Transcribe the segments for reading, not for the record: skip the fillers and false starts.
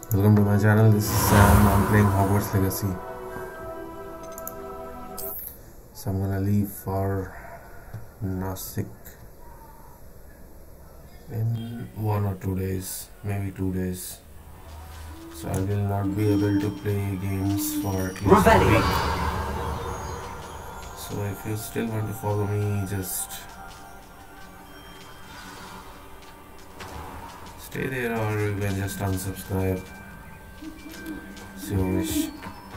Welcome to my channel, this is Sam. I'm playing Hogwarts Legacy. So I'm gonna leave for Nasik in 1 or 2 days, maybe 2 days. So I will not be able to play games for at least a week. So if you still want to follow me, just stay there, or you can just unsubscribe. It's your wish.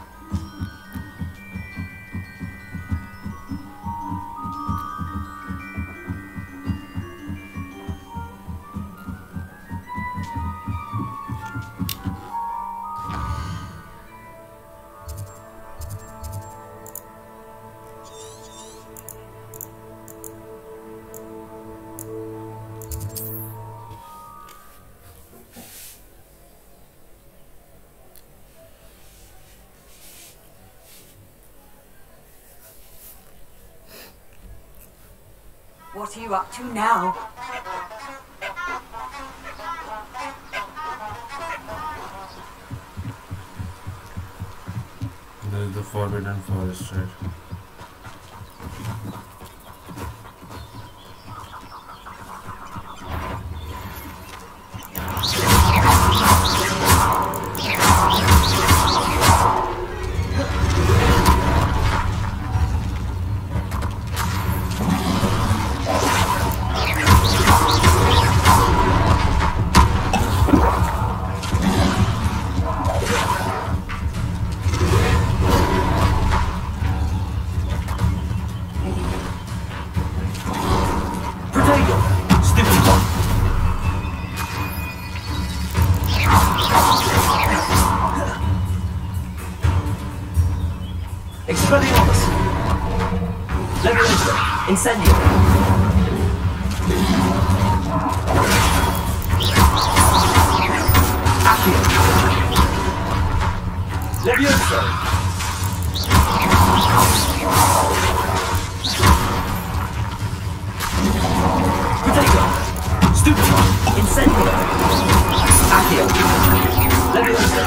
What are you up to now? There is the Forbidden Forest, right? Expelliarmus! Leviosa! Incendio! Accio! Leviosa! Protego! Stupefy! Incendio! Accio! Leviosa!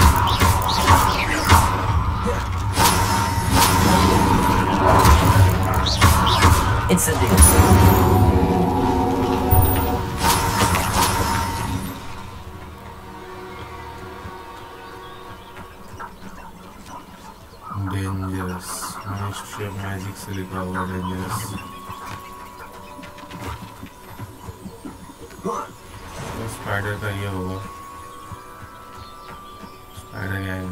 Incendio. Dangerous. Ministry of Magic Silica over dangerous. तो spider का ये होगा spider gang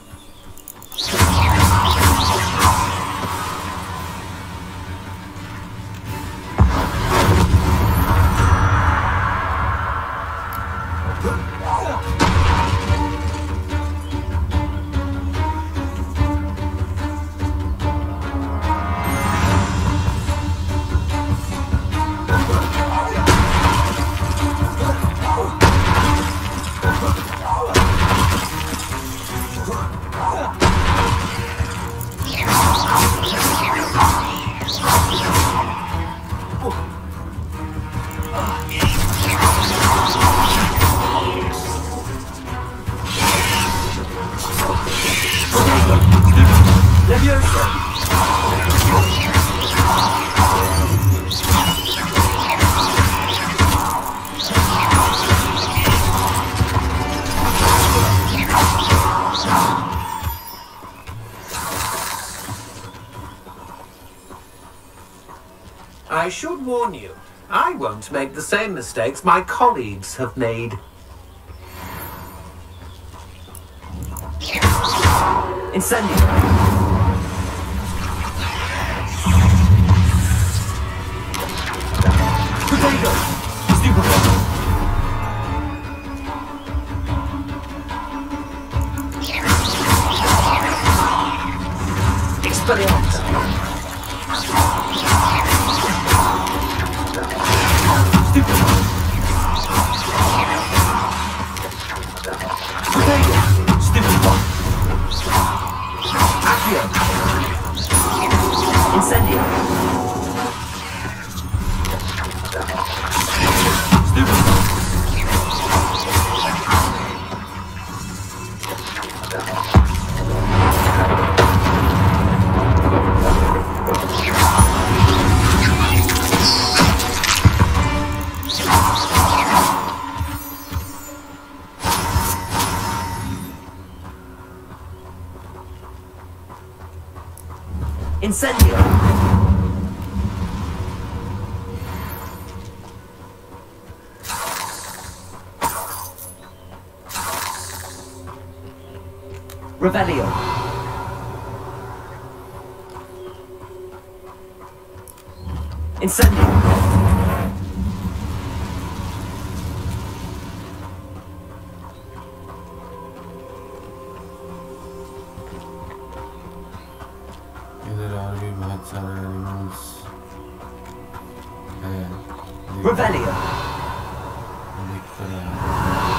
I should warn you, I won't make the same mistakes my colleagues have made. Incendio! Protego! Stupefy! Expelliarmus! Incendio! Incendio. Revelio. Incendio. इधर और भी बहुत सारे animals हैं Revelio. दिख तो रहा है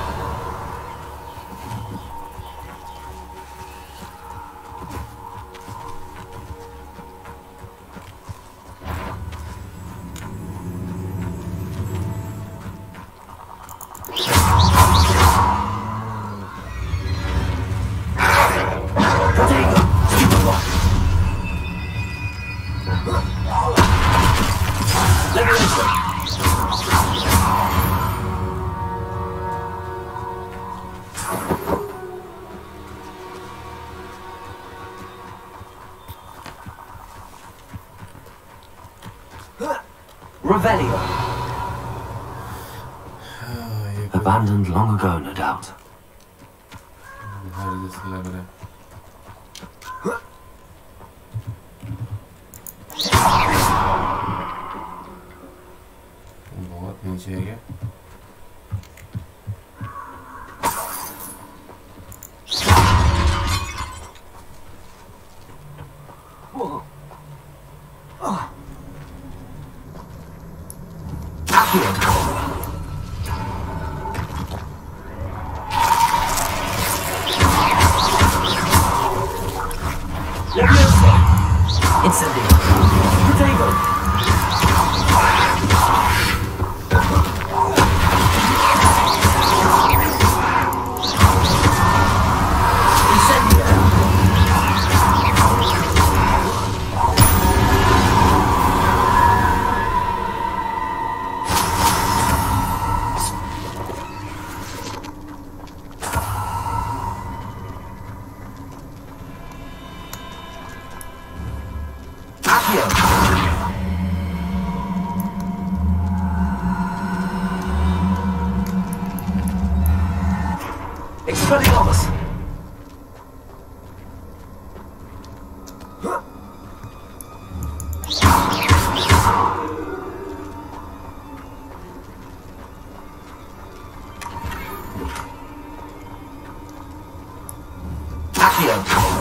Protego. Superblock. Leviosa. Revelio. ये कोई Abandoned long ago, no doubt. घर जैसा लग रहा है बहुत नीचे है क्या Accio. Leviosa. Incendio. Protego. Incendio. Accio. Expelliarmus. Accio.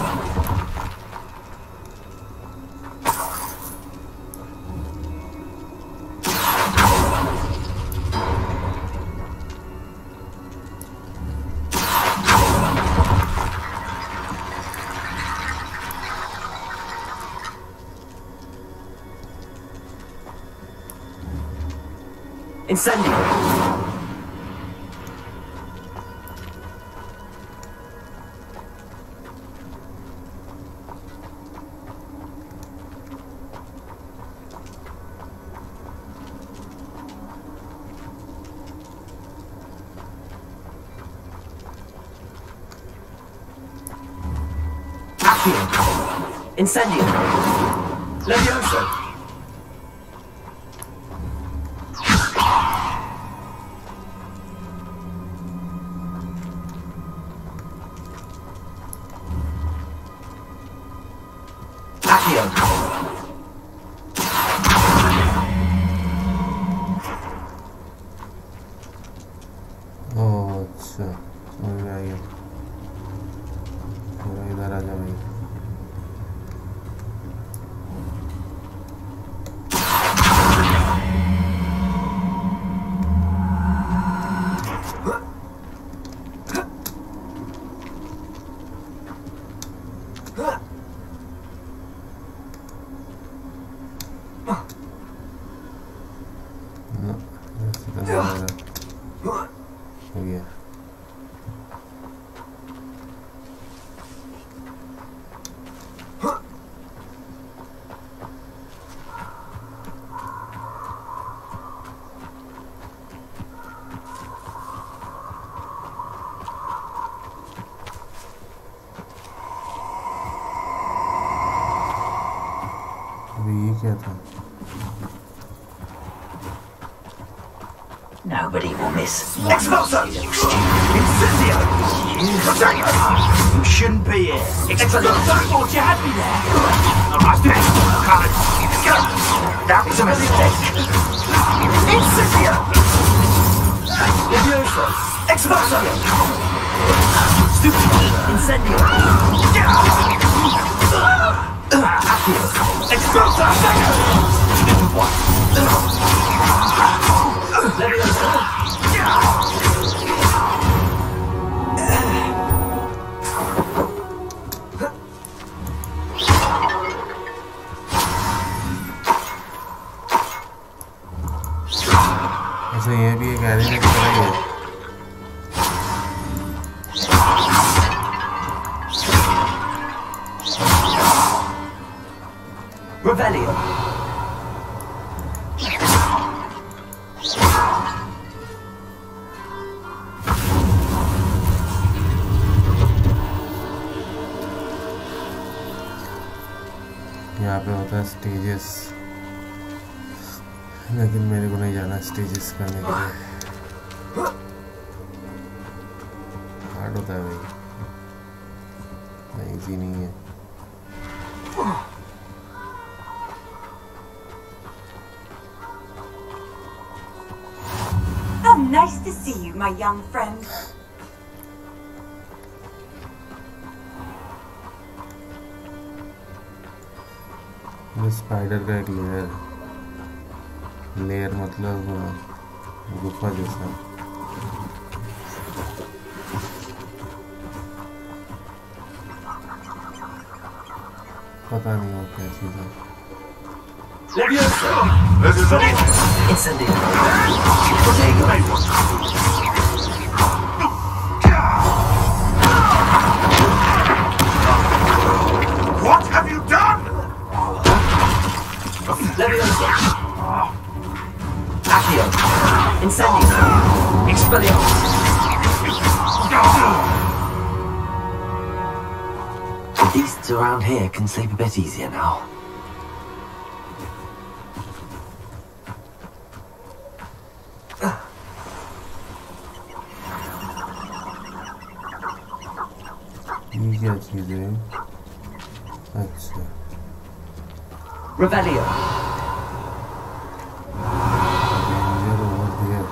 Incendio. Accio. Incendio. Leviosa. Accio. ओह अच्छा समझ में आ गया थोड़ा इधर आ जा भाई ना ऐसे तो नहीं लग रहा हो गया क्या था? Nobody will miss. Expulso! Incendio! You shouldn't be here. Expulso! Thought you had me there. That was a mistake. Incendio! Levioso! Expulso! Stupid! Incendio! Accio! Expulso! Stupid one! Levioso! ऐसे ये भी एक एरिया की तरह ही है। Revelio. यहाँ पे होता है स्टेजेस, लेकिन मेरे को नहीं जाना स्टेजेस करने के लिए। हार्ड होता है भाई, इजी नहीं है। How nice to see you, my young friend. Spider का एक लेयर मतलब गुफा जैसा। पता नहीं वो क्या चीज़ है। Levioso! Incendio! Protego! What have you done? Levioso! Accio! Incendio! Expelliarmus! The beasts around here can sleep a bit easier now. ये क्या चीज़ है? अच्छा, Revelio! Danger over there.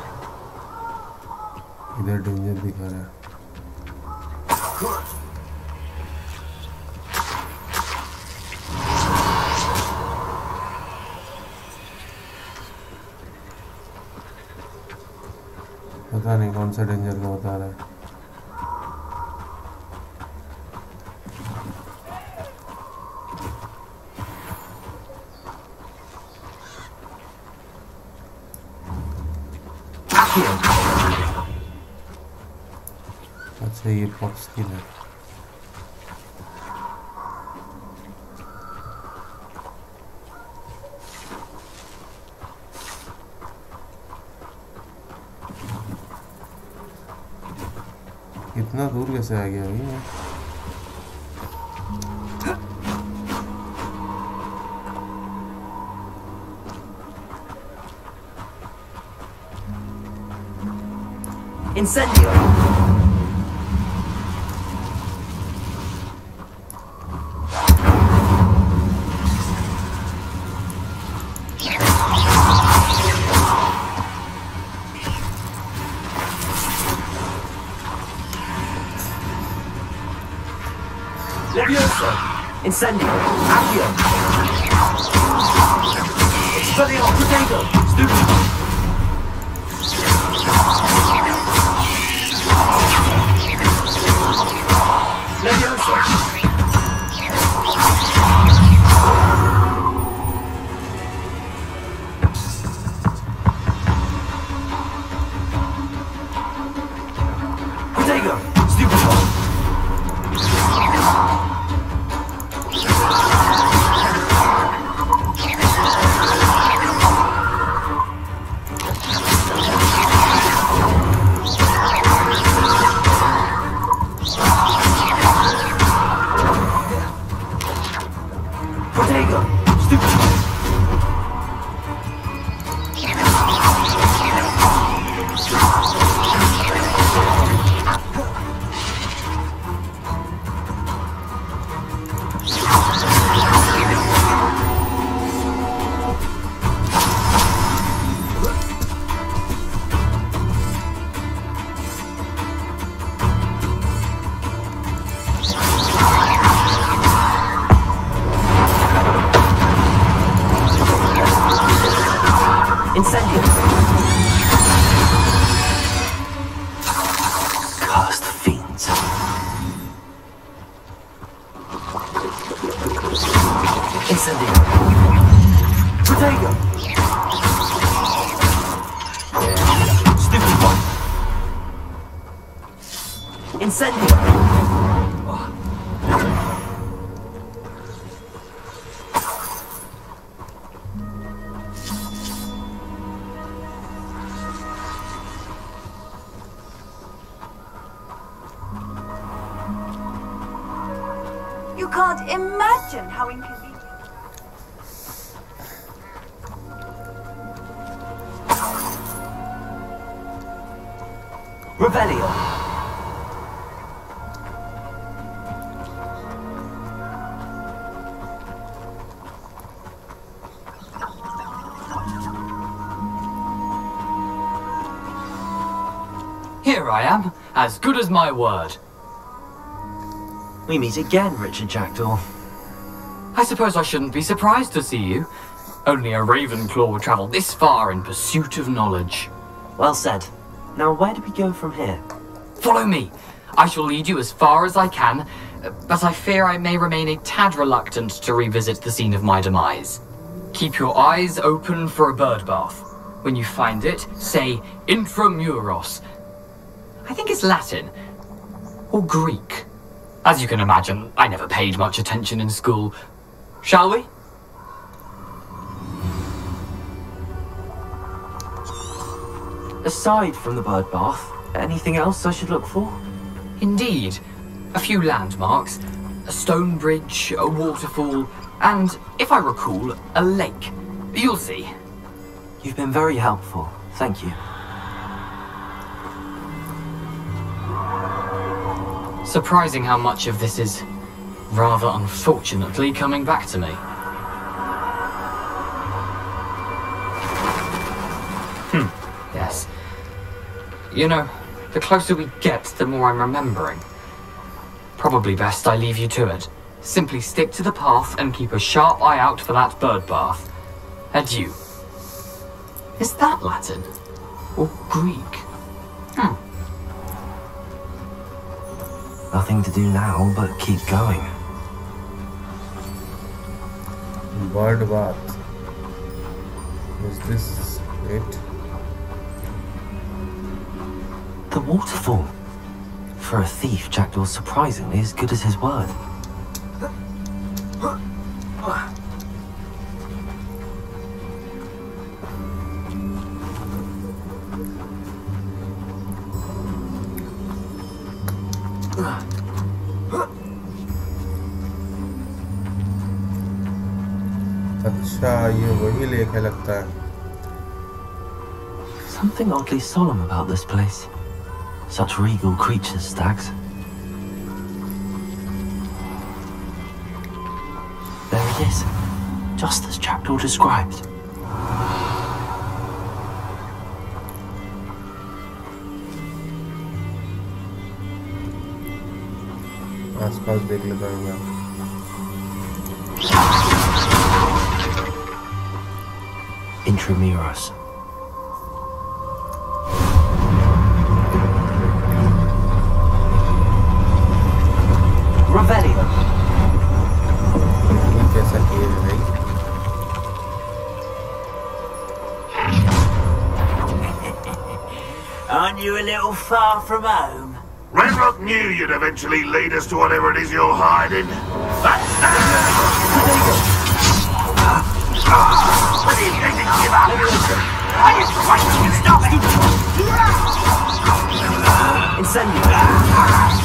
इधर डेंजर दिखा रहा है। पता नहीं कौन सा डेंजर का बता रहा है। अच्छा, ये पॉक्स स्किल है। इतना दूर कैसे आ गया भाई? Incendio! Levioso! Incendio! Accio! Expelliarmus! Protego! Stupid! Levioso! Protego! Stupid one! Protego! Stupid one! Incendio! You can't imagine how inconvenient. Revelio! Here I am, as good as my word. We meet again, Richard Jackdaw. I suppose I shouldn't be surprised to see you. Only a Ravenclaw would travel this far in pursuit of knowledge. Well said. Now where do we go from here? Follow me. I shall lead you as far as I can, but I fear I may remain a tad reluctant to revisit the scene of my demise. Keep your eyes open for a bird bath. When you find it, say Intramuros. I think it's Latin. Or Greek. As you can imagine, I never paid much attention in school. Shall we? Aside from the bird bath, anything else I should look for? Indeed. A few landmarks, a stone bridge, a waterfall, and, if I recall, a lake. You'll see. You've been very helpful. Thank you. Surprising how much of this is, rather unfortunately, coming back to me. Yes. You know, the closer we get, the more I'm remembering. Probably best I leave you to it. Simply stick to the path and keep a sharp eye out for that bird bath. Adieu. Is that Latin? Or Greek? Nothing to do now but keep going. Bird bath. Is this it? The waterfall. For a thief, Jackdaw's surprisingly as good as his word. अच्छा ये वही lake है लगता है. Something oddly solemn about this place. Such regal creatures, Stags. There it is, just as Jackdaw described. आसपास देख लेता हूँ मैं. Intramuros. Revelio. ये कैसा किए है भाई? Aren't you a little far from home? Ranrock knew you'd eventually lead us to whatever it is you're hiding. What are you going to give up? Are you trying to stop it? Incendio.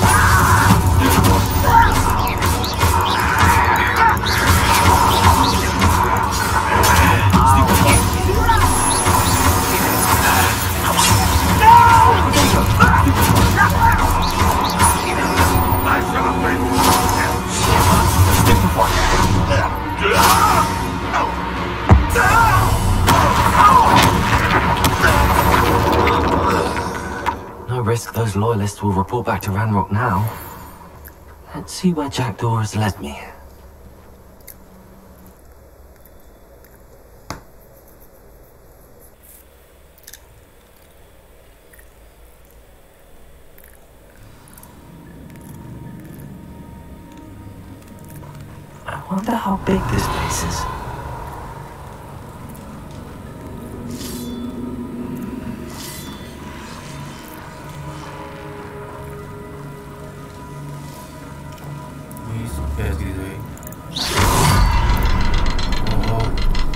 No risk those loyalists will report back to Ranrock now. Let's see where Jackdaw has led me. I wonder how big this place is. please. Yes, this way. Oh.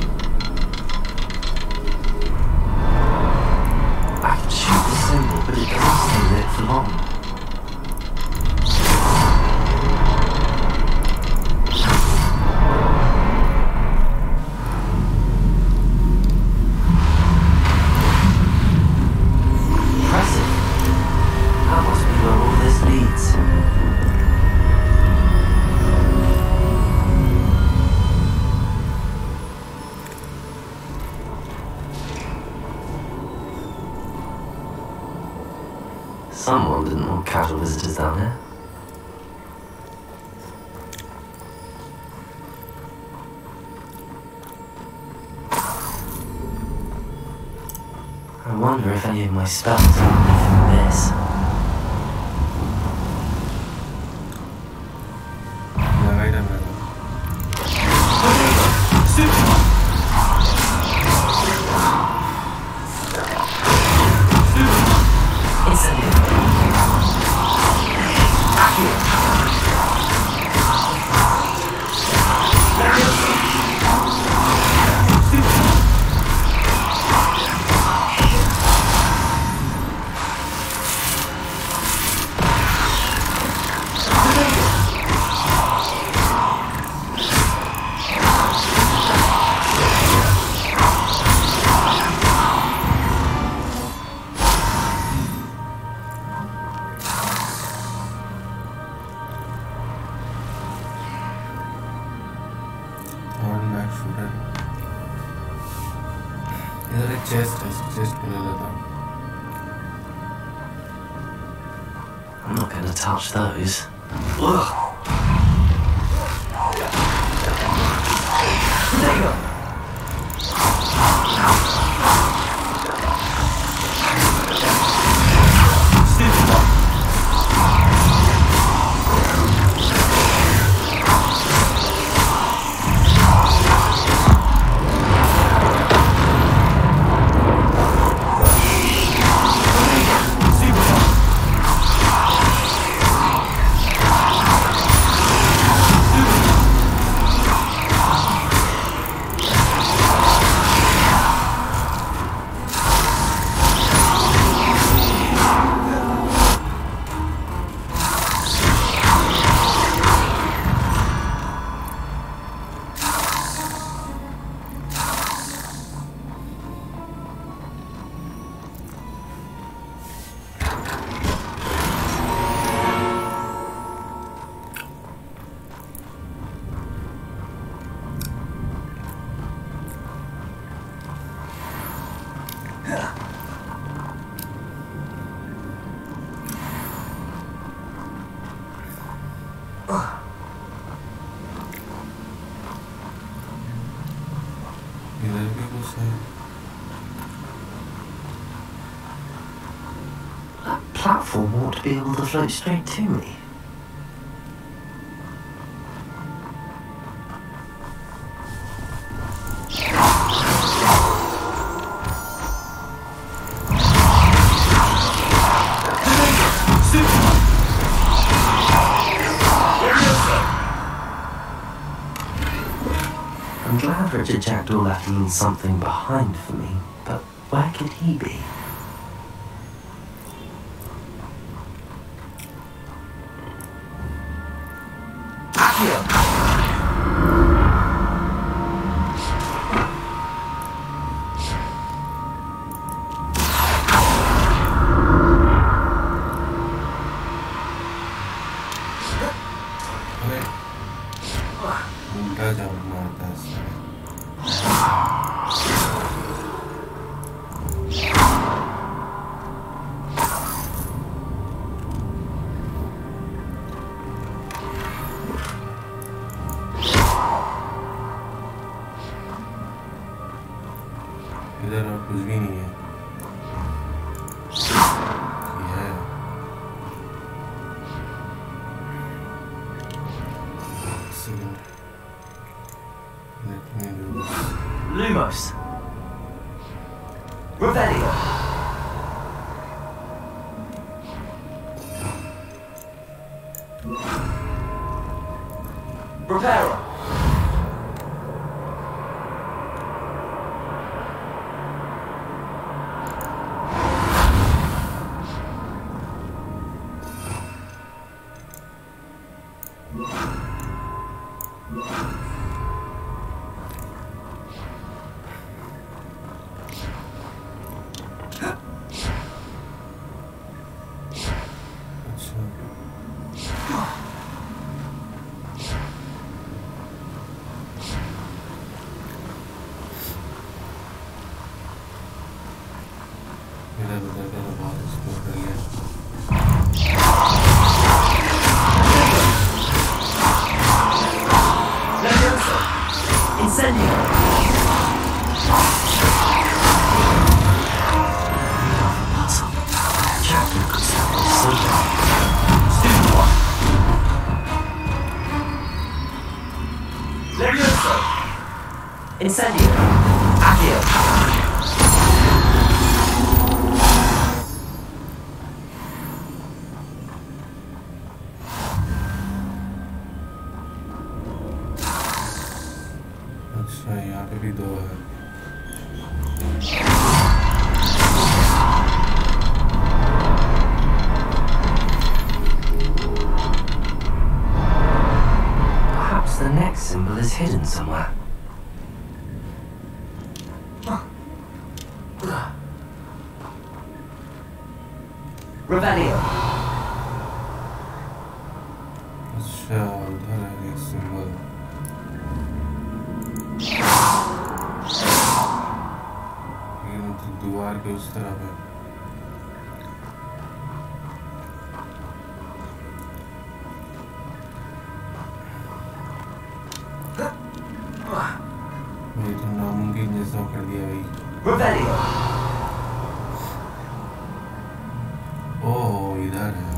I can shoot the symbol, but it doesn't stay lit for long. Impressive. That must be where all this leads. Someone didn't want casual visitors down here. I wonder if any of my spells are from this. Yeah, wait a minute. इधर एक chest है, chest पे ले लेता हूँ. I'm not gonna touch those. Ugh. There you go. इधर भी कुछ है. That platform ought to be able to float straight to me. I'm glad Richard Jackdaw left a little something behind for me, but where could he be? उल्टा जब मारता है. इधर और कुछ भी नहीं है. Lumos. Revelio. Repairer. Incendio. Accio. अच्छा यहाँ पे भी 2 है Perhaps the next symbol is hidden somewhere. Revelio. अच्छा उधर है एक सिंबल ये मतलब दीवार के उस तरफ है ये तो नामुमकिन जैसा कर दिया भाई Revelio. ओह इधर है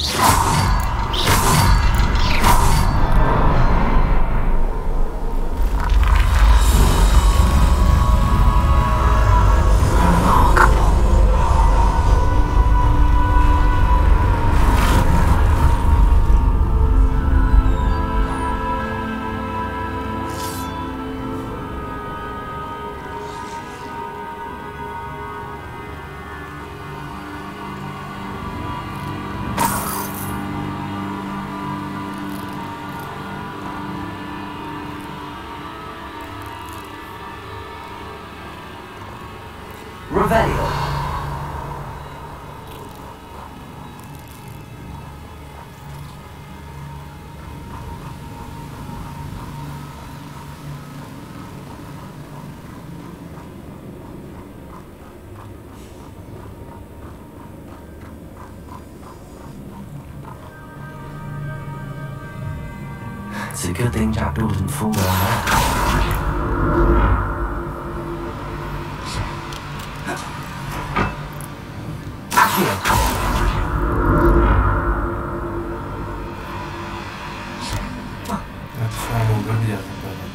Revelio. It's a good thing Jackdaw didn't fall down there. अच्छा वो उधर भी जा सकता था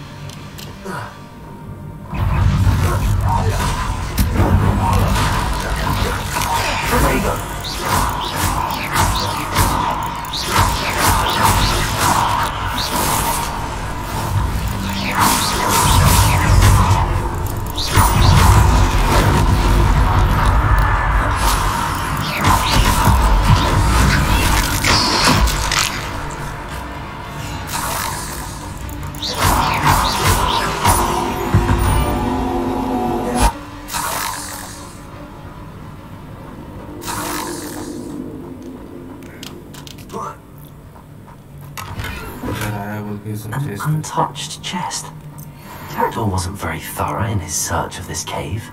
An untouched chest. Jackdaw wasn't very thorough in his search of this cave.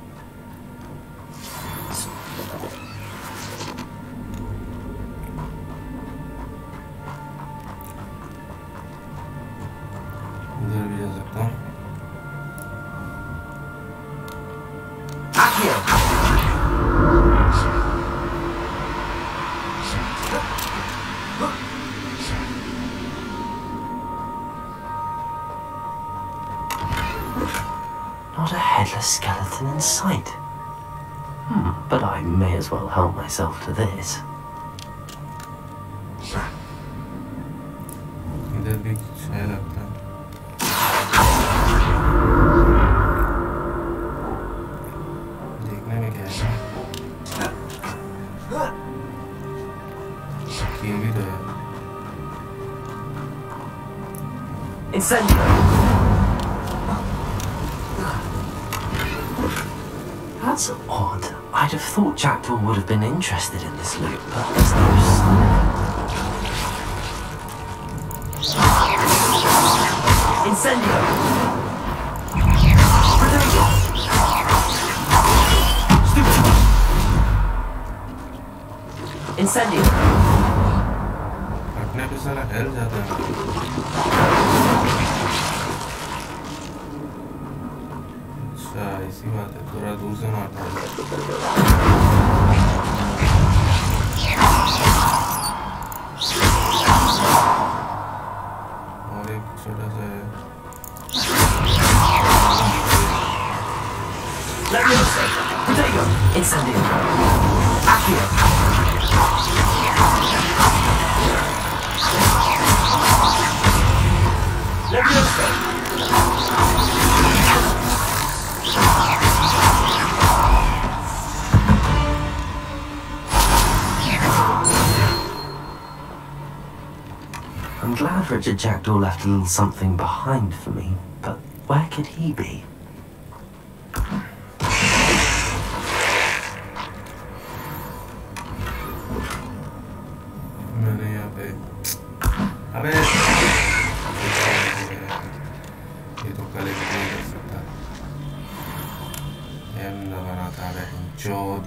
उधर भी जा सकता हूँ Not a headless skeleton in sight. But I may as well help myself to this. इधर भी कुछ है लग ये भी तो है। Incendio. That's odd. I'd have thought Jackdaw would have been interested in this loot, but there's no sign. Incendio. Predator. Stupid. Incendio. अपने पे सारा हेल जाता है। अच्छा इसी बात है, थोड़ा दूर से मारना है। और एक छोटा सा है। Leviosa. Protego. Incendio. Accio. Leviosa. I'm glad Richard Jackdaw left a little something behind for me, but where could he be? मैंने यहाँ पे अबे ये तो कलेक्ट नहीं कर सकता। एम न बनाता है चौथ।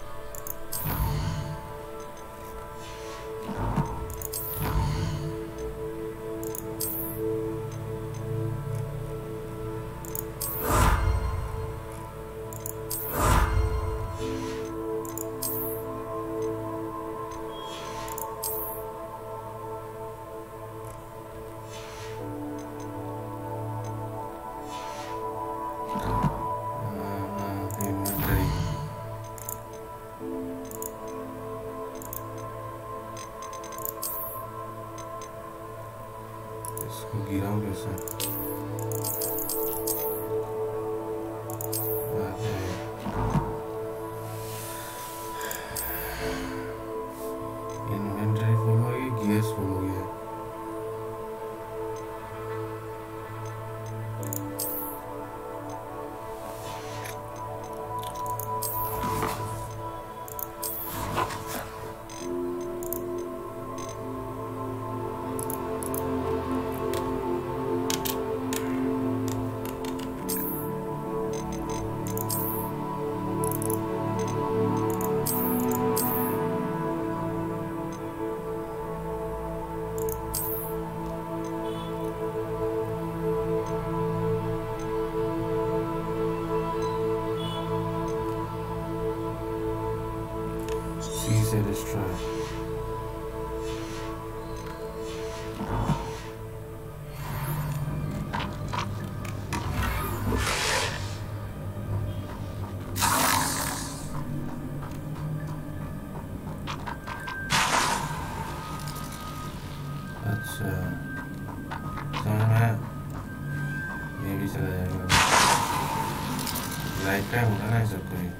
इसको गिराऊं कैसे? इन्वेंटरी फुल हो गई, गियर्स फुल हो गया। से destroy. अच्छा समझ में ये भी चला जाएगा लाइफ टाइम होगा ना सब कोई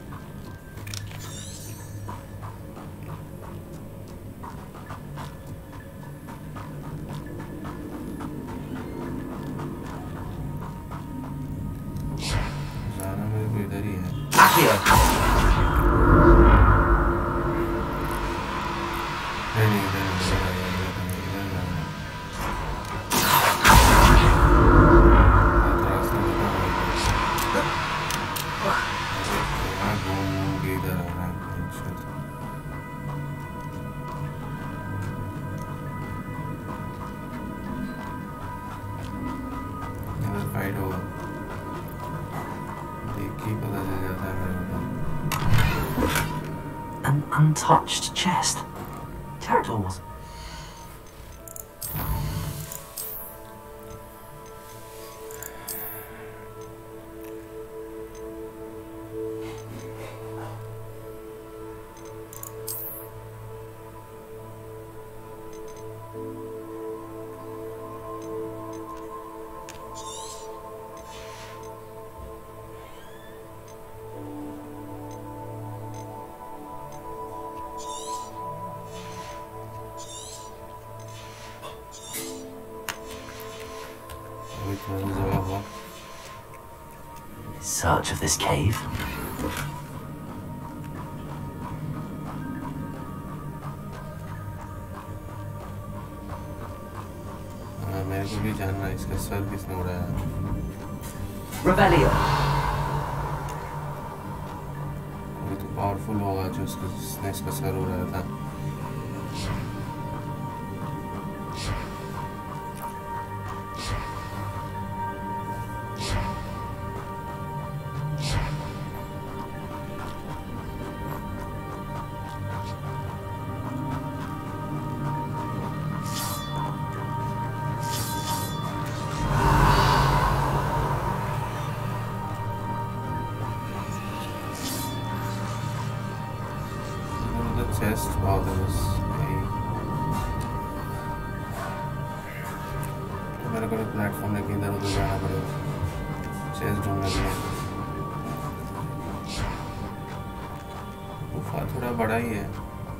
जाना मेरे को इधर ही है नहीं इधर फाइट होगा देख के पता चल जाता है मेरे को An untouched chest. Jackdaws. Search of this cave. मेरे को भी जानना है इसका सर किसने उड़ाया Revelio. कोई तो पावरफुल होगा जो जिसने इसका सर उड़ाया था chest. Wow, there was तो मेरे को भी प्लेटफॉर्म लेके इधर उधर जाना पड़ेगा चेस्ट ढूंढने के लिए गुफा थोड़ा बड़ा ही है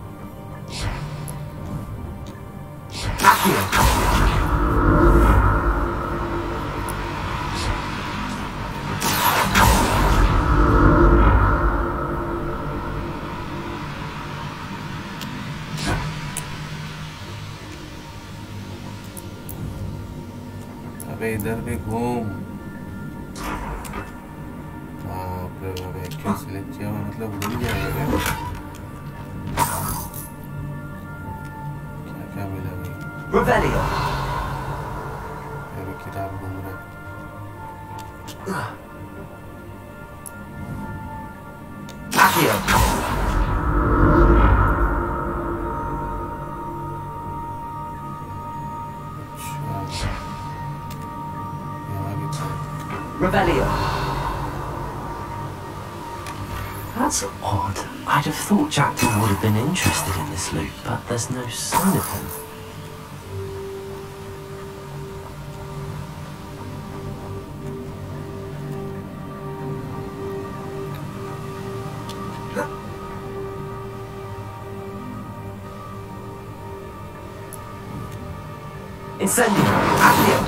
इधर भी घूम बाप रे बाप कैसे ले जाओ मतलब भूल जाएगा क्या क्या मिला भाई Revelio. अभी किताब घूम रहा Accio. Revelio. That's odd. I'd have thought Jackdaw would have been interested in this loot, but there's no sign of him. Incendio. Accio.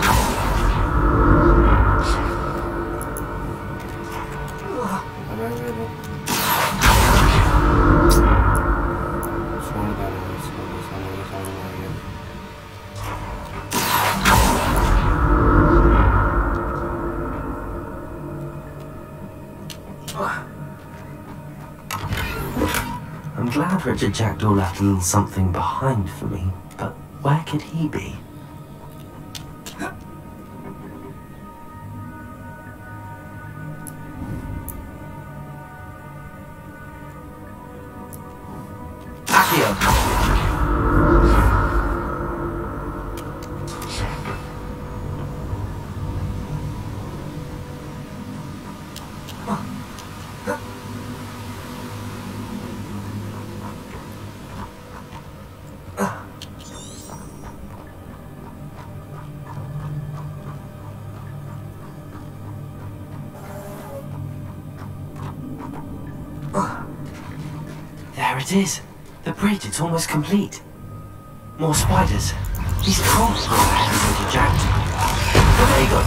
I'm glad Richard Jackdaw left a little something behind for me, but where could he be? Accio. There it is. The bridge, it's almost complete. More spiders. These can't be Richard Jackdaw. Oh, there you go.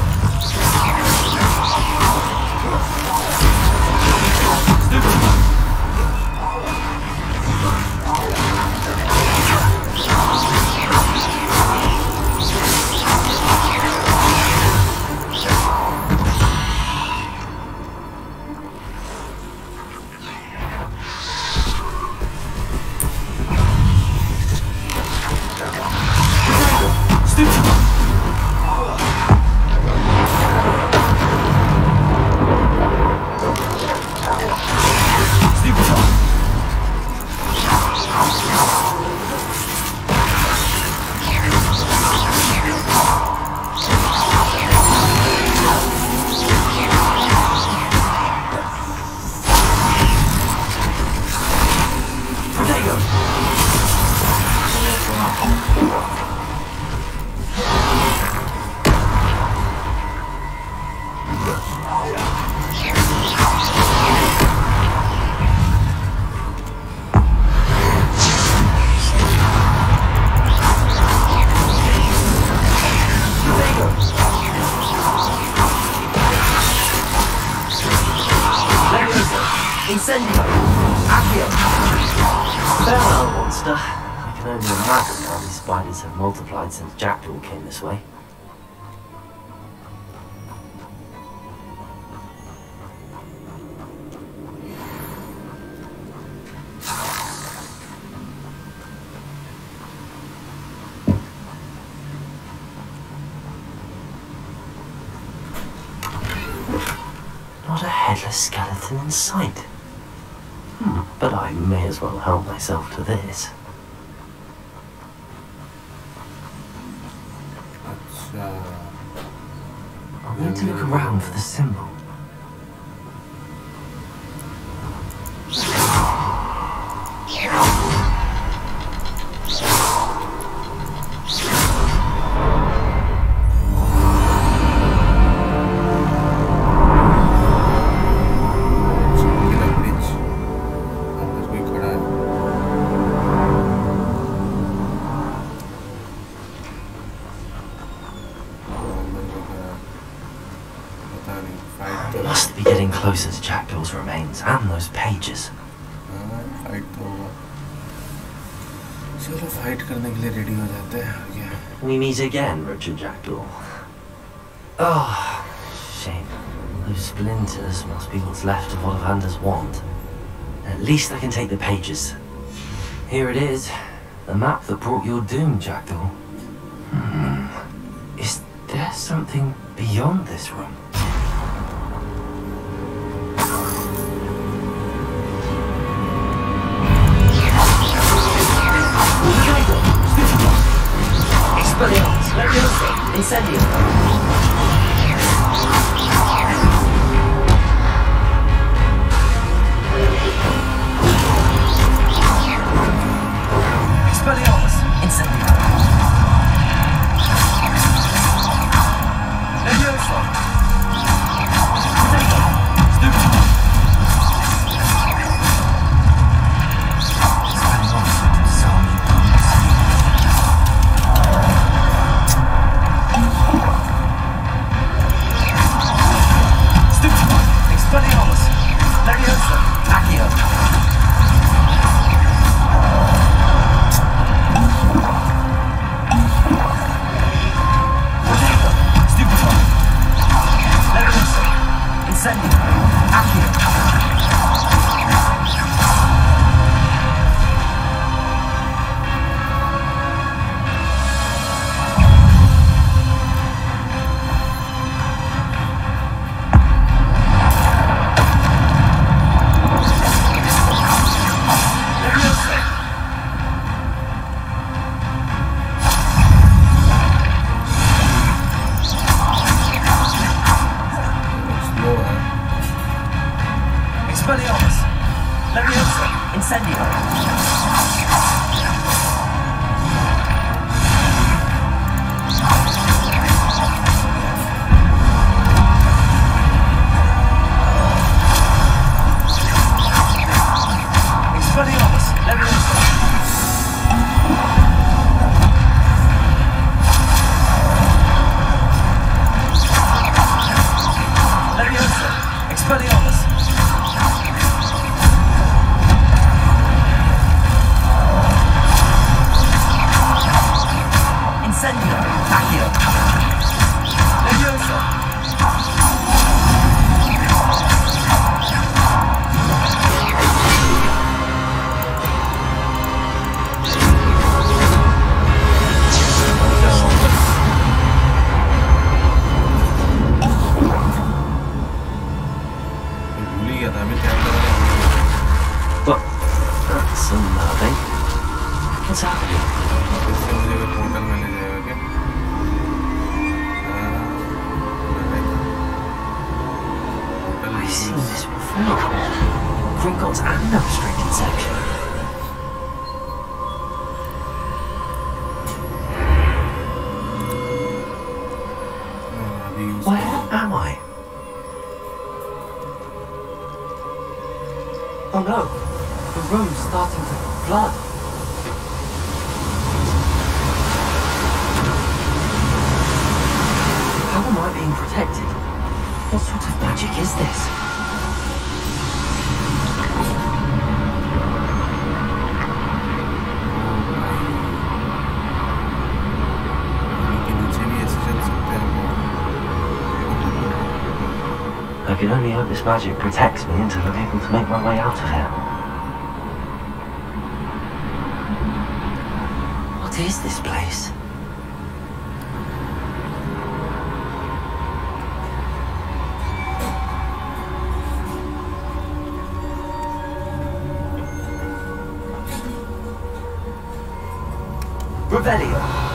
Incendio! Accio! Farewell, monster. I can only imagine how these spiders have multiplied since Jackdaw came this way. Not a headless skeleton in sight. But I may as well help myself to this. I'm going to look around for the symbol. Must be getting closer to Jackdaw's remains and those pages. Fight तो होगा चलो fight करने के लिए ready हो जाते हैं क्या We meet again, Richard Jackdaw. Oh, shame. Those splinters must be what's left of Ollivander's wand. At least I can take the pages. Here it is. The map that brought your doom, Jackdaw. Is there something beyond this room? Expelliarmus, Leviosa, Incendio. Expelliarmus, Incendio. Leviosa. Potato. Stupid. Expelliarmus, Leviosa, Accio. Potato, Stupefy. Leviosa, Incendio, Accio. Expelliarmus, Leviosa, Incendio. Expelliarmus, Leviosa. Leviosa, Expelliarmus. Incendio, Accio. Leviosa. भूल ही गया था मैं क्या कर रहा But that's unnerving. What's happening? इससे मुझे portal में ले जाएगा क्या I've seen this before. Gringotts and the restricted section. अभी use Where am I? Oh no, the room's starting to flood. How am I being protected? What sort of magic is this? can only hope this magic protects me until I'm able to make my way out of here. What is this place? Revelio.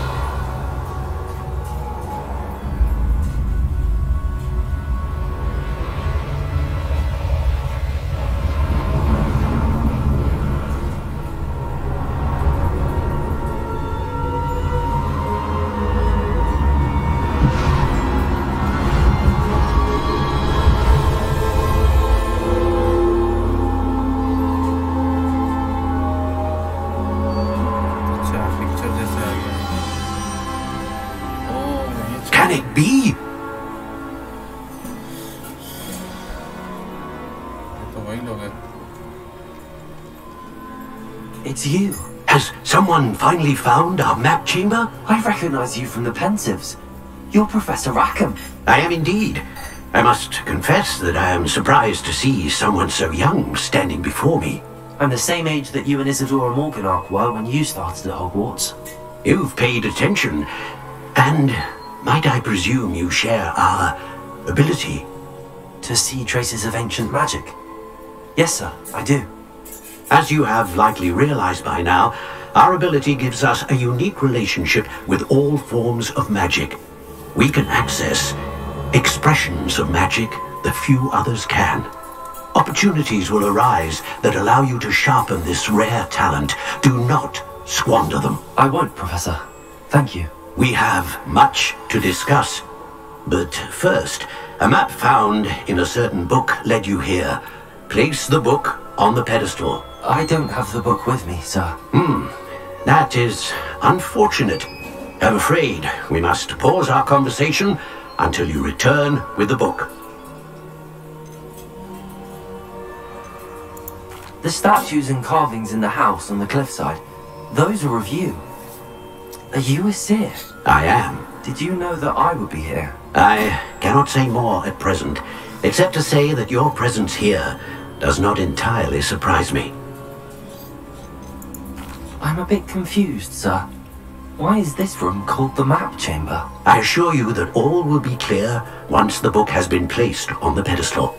Can it be? It's you. Has someone finally found our map chamber? I recognize you from the Pensives. You're Professor Rackham. I am indeed. I must confess that I am surprised to see someone so young standing before me. I'm the same age that you and Isadora Morganach were when you started at Hogwarts. You've paid attention, and might I presume you share our ability? To see traces of ancient magic? Yes, sir, I do. As you have likely realized by now, our ability gives us a unique relationship with all forms of magic. We can access expressions of magic that few others can. Opportunities will arise that allow you to sharpen this rare talent. Do not squander them. I won't, Professor. Thank you. We have much to discuss. But first, a map found in a certain book led you here. Place the book on the pedestal. I don't have the book with me, sir. That is unfortunate. I'm afraid we must pause our conversation until you return with the book. The statues and carvings in the house on the cliffside, those are of you. Are you a seer? I am. Did you know that I would be here? I cannot say more at present, except to say that your presence here does not entirely surprise me. I'm a bit confused, sir. Why is this room called the map chamber? I assure you that all will be clear once the book has been placed on the pedestal.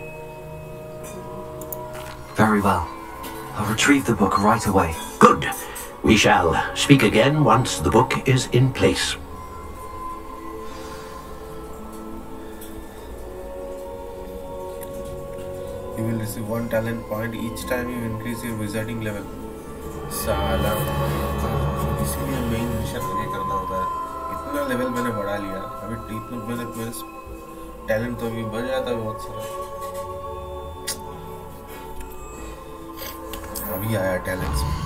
Very well. I'll retrieve the book right away. Good. We shall speak again once the book is in place. You will receive 1 talent point each time you increase your wizarding level. साला इसीलिए main mission ये करना होता है. इतना level मैंने बढ़ा लिया, अभी टीप में मेरे टैलेंट तो अभी बढ़ जाता है बहुत सारा. अभी आया टैलेंट्स में.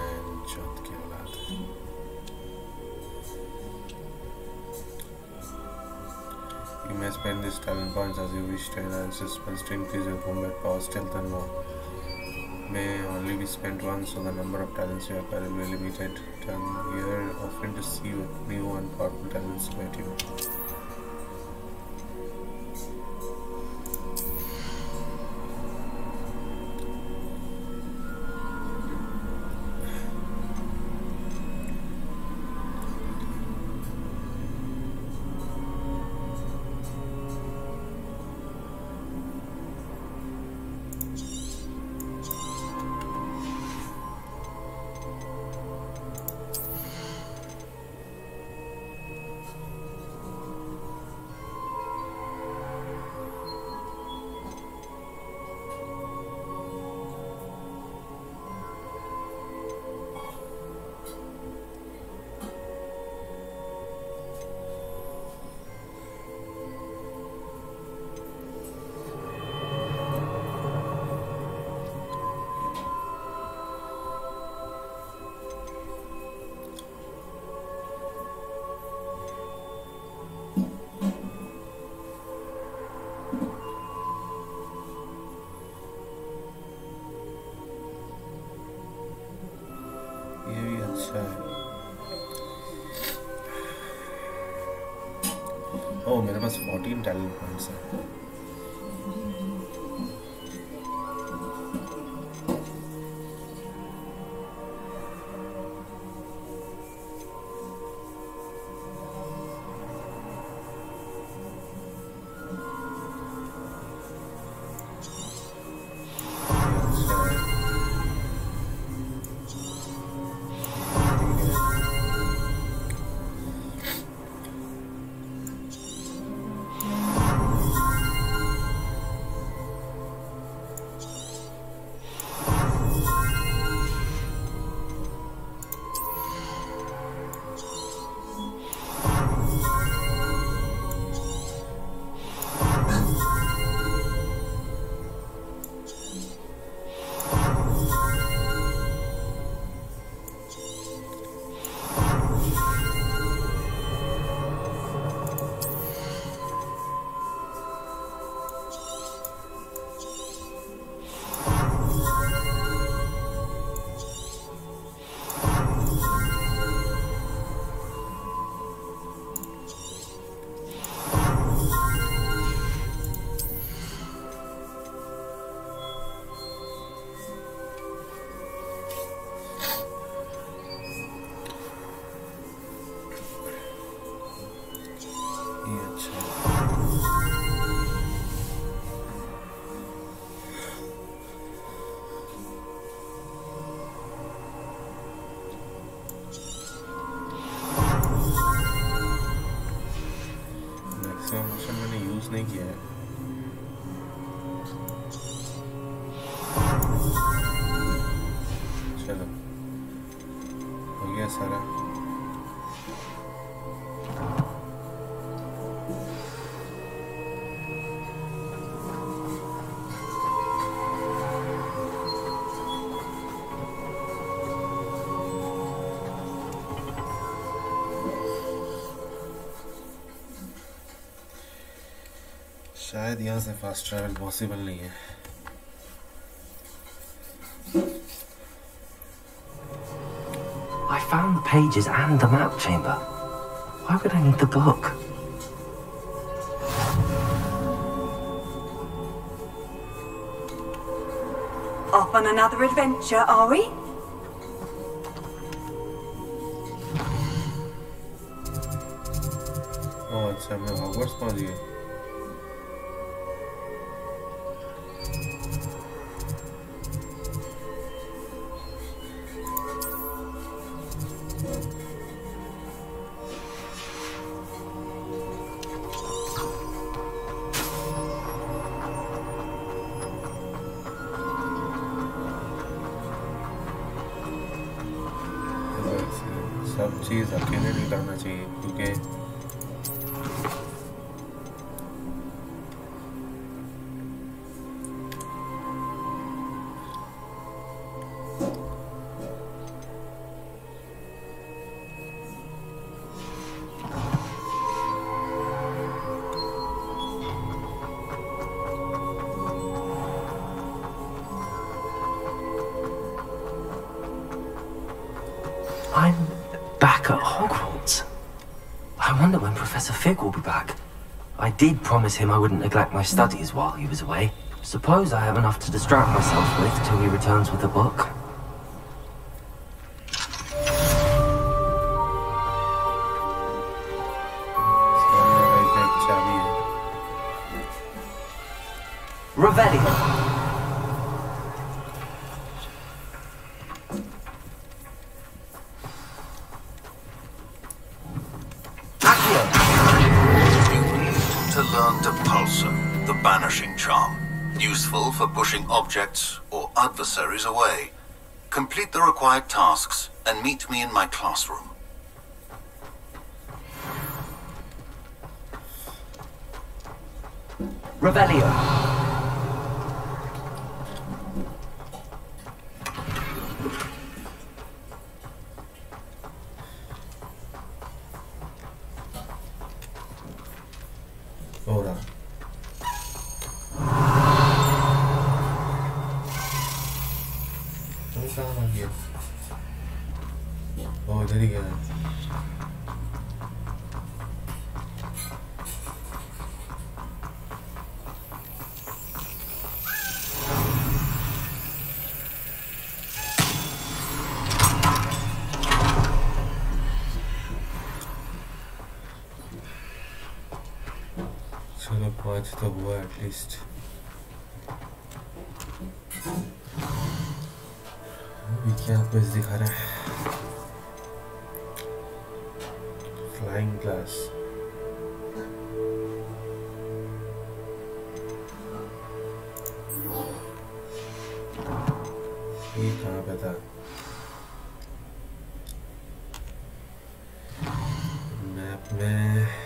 You may spend these talent points as you wish to enhance your spells to increase your combat power, stealth and more. May only be spent once, so the number of talents you acquire will be limited. Turn here often to see what new and powerful talents await you. Oh, मेरे पास 14 talent points हैं. शायद यहाँ से fast travel possible नहीं है। I found the pages and the map chamber. Why would I need the book? Off on another adventure, are we? ओह अच्छा, मैं Hogwarts पहुँच गया। सब चीज़ अकेले नहीं करना चाहिए क्योंकि I'm back at Hogwarts. I wonder when Professor Fig will be back. I did promise him I wouldn't neglect my studies while he was away. Suppose I have enough to distract myself with till he returns with the book. Revelio. To learn Depulsum, the banishing charm, useful for pushing objects or adversaries away. Complete the required tasks and meet me in my classroom. Revelio. हो रहा कहाँ आ गया? ओ इधर ही गया है। चलो 5 तो हुआ एटलीस्ट। क्या पेज दिखा रहा है? Flying class. ये कहाँ पे था? मैप में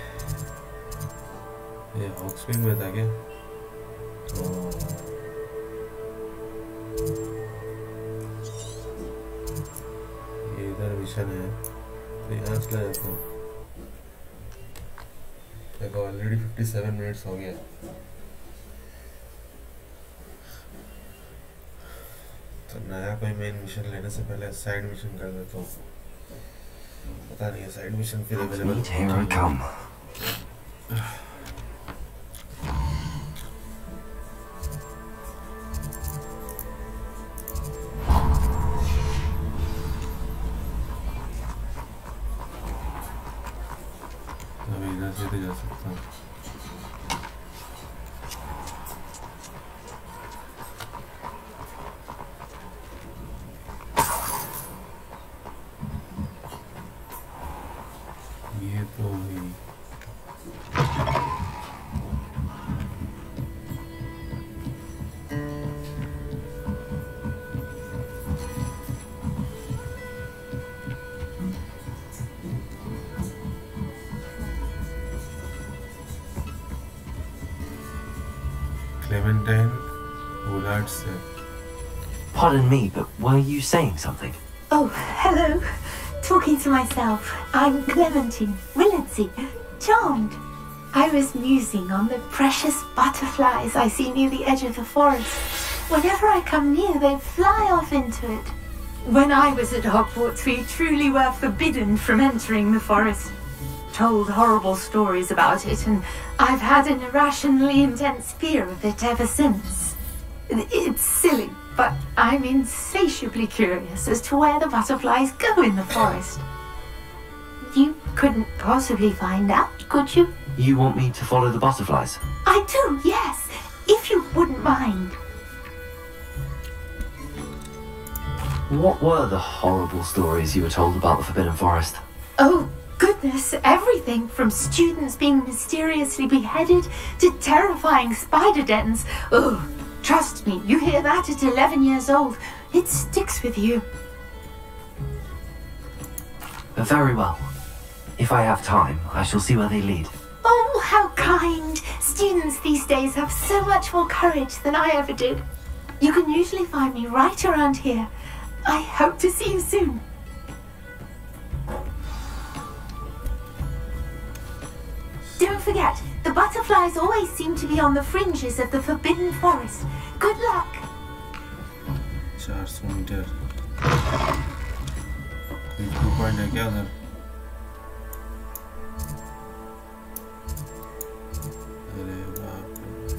ये हॉक्समीड में था क्या? तो ये इधर मिशन है तो यहाँ चला जाता हूँ। देखो ऑलरेडी 57 मिनट्स हो गया। तो नया कोई मेन मिशन लेने से पहले साइड मिशन कर देता हूँ। पता नहीं है साइड मिशन फिर अवेलेबल। Here I come. अभी इधर से भी जा सकता हूँ। ये तो हुई। Clementine Woolard से। Pardon me, but were you saying something? Oh, hello. Talking to myself. I'm Clementine Willardsey. Charmed. I was musing on the precious butterflies I see near the edge of the forest. Whenever I come near, they fly off into it. When I was at Hogwarts, we truly were forbidden from entering the forest. Told horrible stories about it, and I've had an irrationally intense fear of it ever since. It's silly, but I'm insatiably curious as to where the butterflies go in the forest. You couldn't possibly find out, could you? You want me to follow the butterflies? I do, yes, if you wouldn't mind. What were the horrible stories you were told about the Forbidden Forest? Oh, goodness, everything from students being mysteriously beheaded to terrifying spider dens. Oh, trust me, you hear that at 11 years old, it sticks with you. Very well. If I have time, I shall see where they lead. Oh, how kind! Students these days have so much more courage than I ever did. You can usually find me right around here. I hope to see you soon. Don't forget, the butterflies always seem to be on the fringes of the Forbidden Forest. Good luck! 400 metre कोई view point है क्या उधर? अरे बाप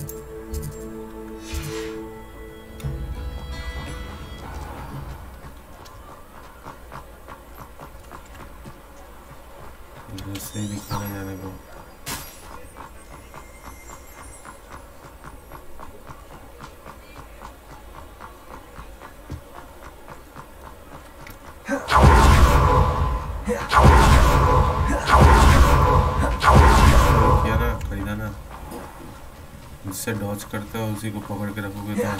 रे, इधर से दिखाने जाने को जिससे डॉज करते हो उसी को पकड़ के रखोगे तो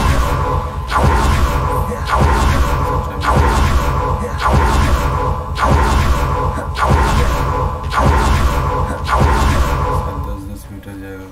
दस मीटर जाएगा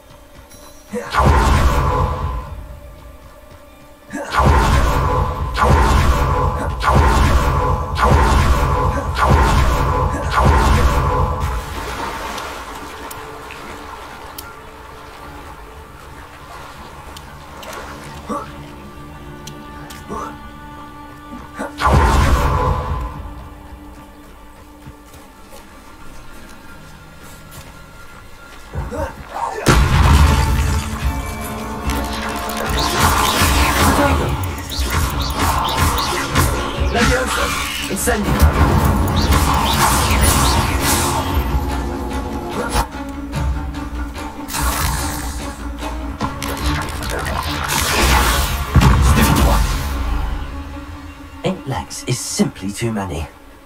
Is simply too many.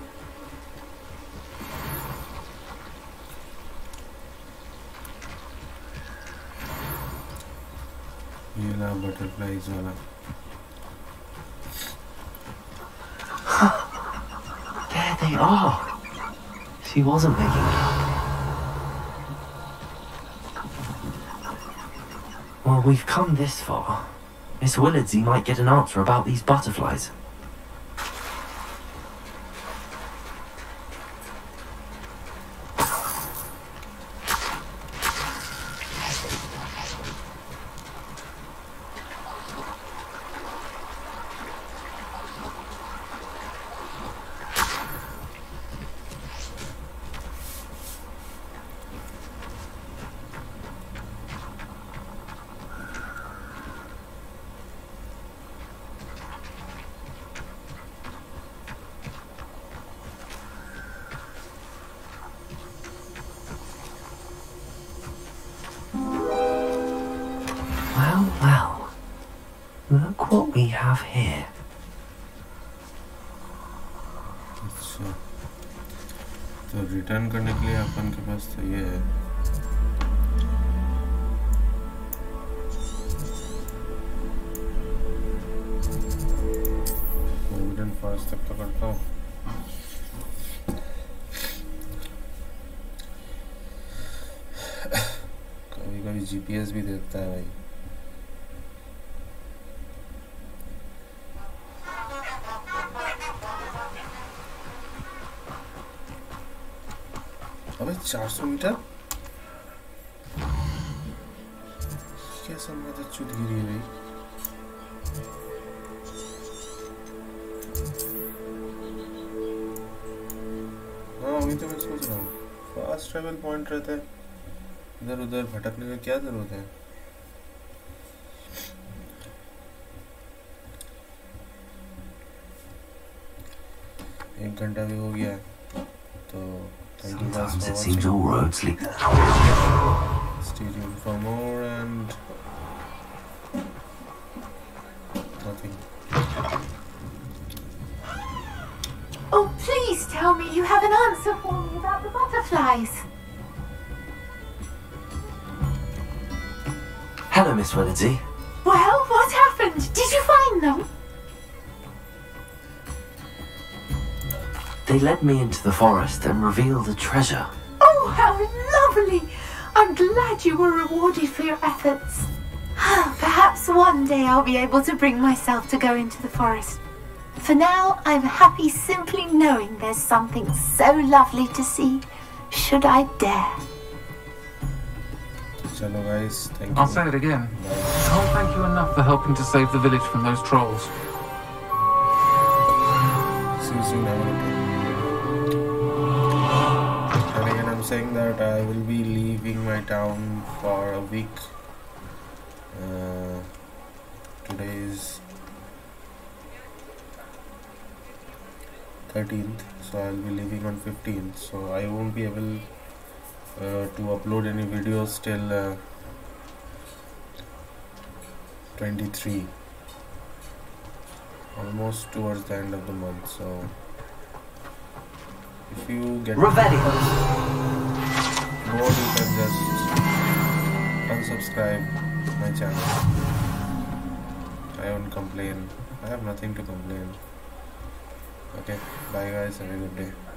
ये ला butterflies वाला. There they are. She wasn't making it up. Well, we've come this far. Miss Willardsey might get an answer about these butterflies. Well, look what we have here. अच्छा, तो return करने के लिए अपन के पास तो ये है. Forbidden Forest तक तो करता हूँ. कभी-कभी GPS भी देता है भाई. अबे 400 मीटर समय तो चुदगिरी हुई हाँ वही तो मैं सोच रहा हूँ फास्ट ट्रैवल पॉइंट रहता है इधर उधर भटकने का क्या जरूरत है एक घंटा भी हो गया तो Sometimes it seems all roads lead. Stay tuned for more and nothing. Oh, please tell me you have an answer for me about the butterflies. Hello, Miss Willardsey. Well, what happened? Did you find them? They led me into the forest and revealed a treasure. Oh, how lovely! I'm glad you were rewarded for your efforts. Perhaps one day I'll be able to bring myself to go into the forest. For now, I'm happy simply knowing there's something so lovely to see, should I dare. Chalo guys, thank you. I'll say it again. I can't thank you enough for helping to save the village from those trolls. See you soon, have a good day. And again, I'm saying that I will be leaving my town for a week. Today is 13th, so I'll be leaving on 15th. So I won't be able to upload any videos till 23, almost towards the end of the month. So if you get bored, you can just unsubscribe my channel. I won't complain. I have nothing to complain. Okay, bye guys, have a good day.